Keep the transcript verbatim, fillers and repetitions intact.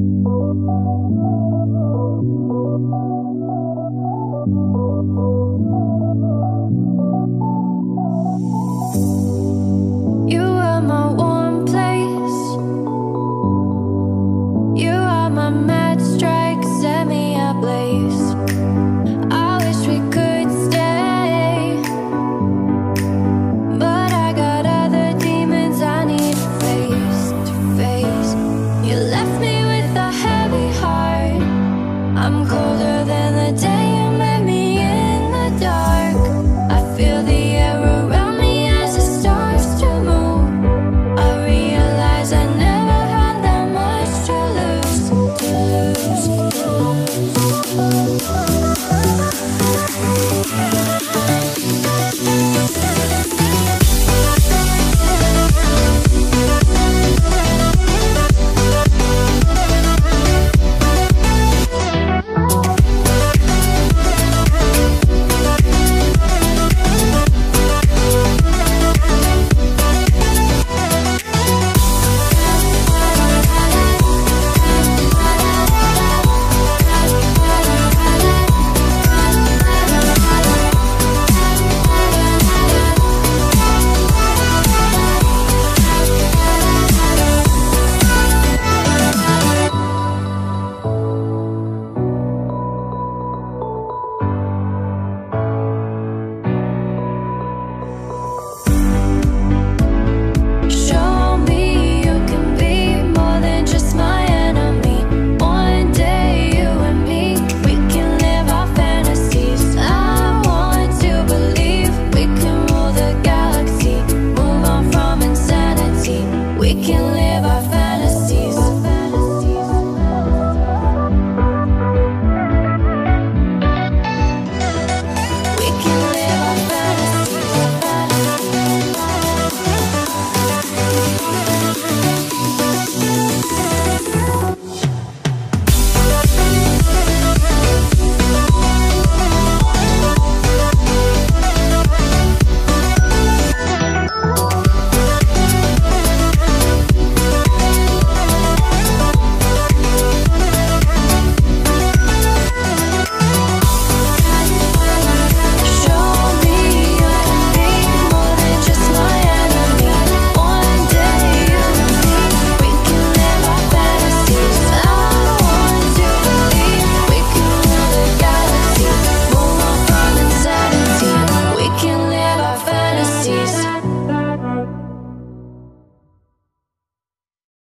You are my warm place. You are my mad strike, set me ablaze. I wish we could stay, but I got other demons I need face to face. You left me with a heavy heart. I'm colder than